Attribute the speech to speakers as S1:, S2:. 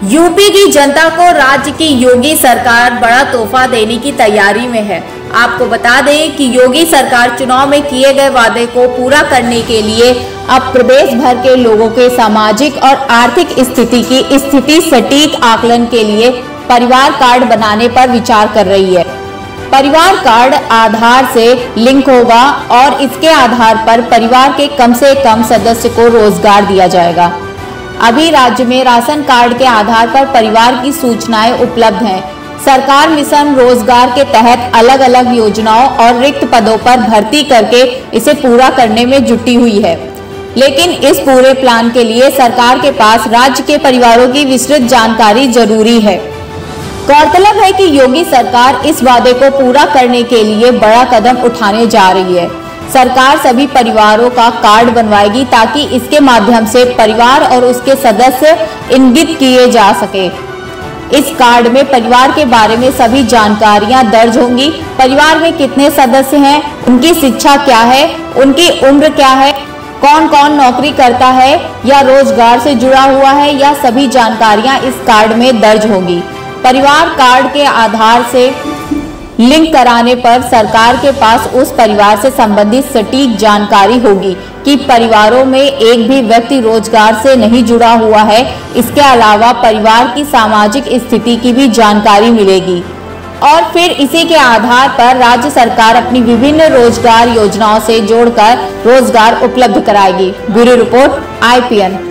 S1: UP की जनता को राज्य की योगी सरकार बड़ा तोहफा देने की तैयारी में है। आपको बता दें कि योगी सरकार चुनाव में किए गए वादे को पूरा करने के लिए अब प्रदेश भर के लोगों के सामाजिक और आर्थिक स्थिति की सटीक आकलन के लिए परिवार कार्ड बनाने पर विचार कर रही है। परिवार कार्ड आधार से लिंक होगा और इसके आधार पर परिवार के कम से कम सदस्य को रोजगार दिया जाएगा। अभी राज्य में राशन कार्ड के आधार पर परिवार की सूचनाएं उपलब्ध हैं। सरकार मिशन रोजगार के तहत अलग अलग योजनाओं और रिक्त पदों पर भर्ती करके इसे पूरा करने में जुटी हुई है। लेकिन इस पूरे प्लान के लिए सरकार के पास राज्य के परिवारों की विस्तृत जानकारी जरूरी है। गौरतलब है कि योगी सरकार इस वादे को पूरा करने के लिए बड़ा कदम उठाने जा रही है। सरकार सभी परिवारों का कार्ड बनवाएगी ताकि इसके माध्यम से परिवार और उसके सदस्य इंगित किए जा सके। इस कार्ड में परिवार के बारे में सभी जानकारियां दर्ज होंगी। परिवार में कितने सदस्य हैं, उनकी शिक्षा क्या है, उनकी उम्र क्या है, कौन कौन नौकरी करता है या रोजगार से जुड़ा हुआ है, यह सभी जानकारियां इस कार्ड में दर्ज होंगी। परिवार कार्ड के आधार से लिंक कराने पर सरकार के पास उस परिवार से संबंधित सटीक जानकारी होगी कि परिवारों में एक भी व्यक्ति रोजगार से नहीं जुड़ा हुआ है। इसके अलावा परिवार की सामाजिक स्थिति की भी जानकारी मिलेगी और फिर इसी के आधार पर राज्य सरकार अपनी विभिन्न रोजगार योजनाओं से जोड़कर रोजगार उपलब्ध कराएगी। Bureau report IPN।